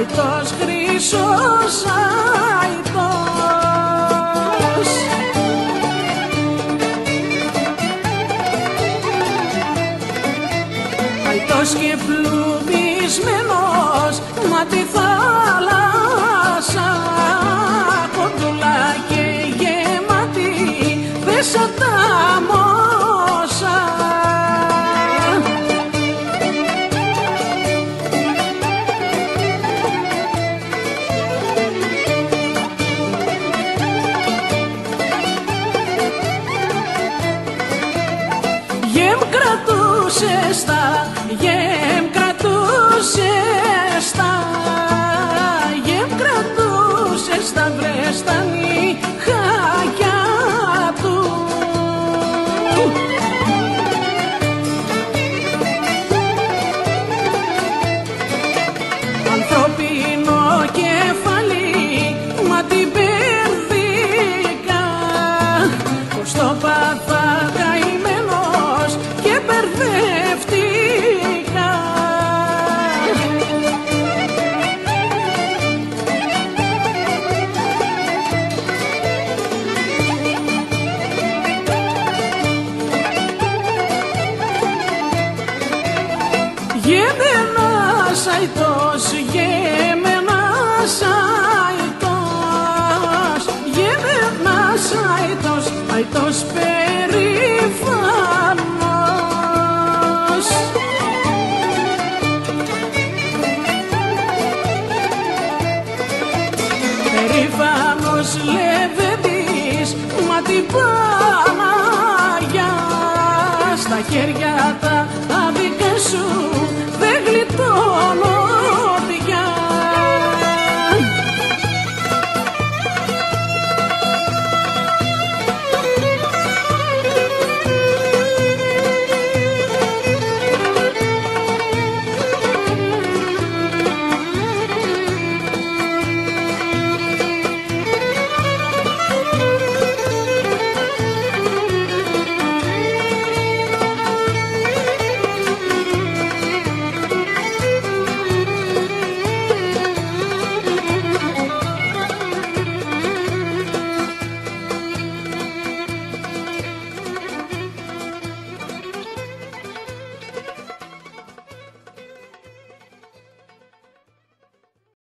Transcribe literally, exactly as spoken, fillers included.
αϊτός χρυσός αϊτός. Αϊτός και πλουμισμένος, μα τη θάλασσα κοντούλα και γεμάτη πέσα τα μόσα. Γεμ κρατούσες τα, γεμ κρατούσες τα, γεμ κρατούσες τα βρες τα νυχάκια του. Ανθρωπίνο κεφάλι, μα την μπερδίκα, πως το πάθα καημένος και μπερδεύτηκα. Γεμενάς αϊτός, γεμενάς αϊτός, γεμενάς αϊτός, αϊτός περήφανος. Περήφανος λεβέντης, μα την Παναγιά στα χέρια τα άδικα σου δεν γλιτώνω.